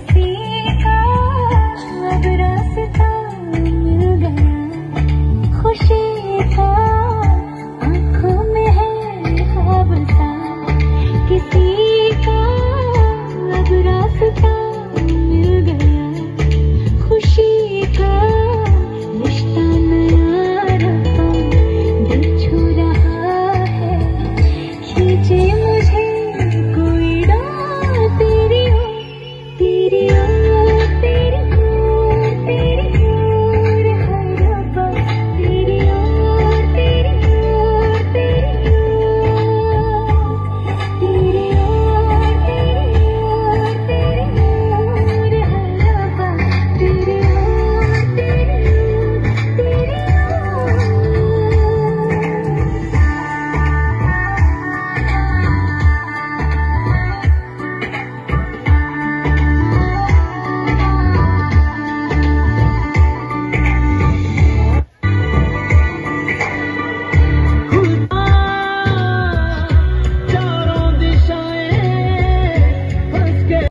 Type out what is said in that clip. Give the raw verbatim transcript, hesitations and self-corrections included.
किसी का अब रास्ता मिल गया, खुशी का आंखों में है ख्वाब सा, किसी का अब रास्ता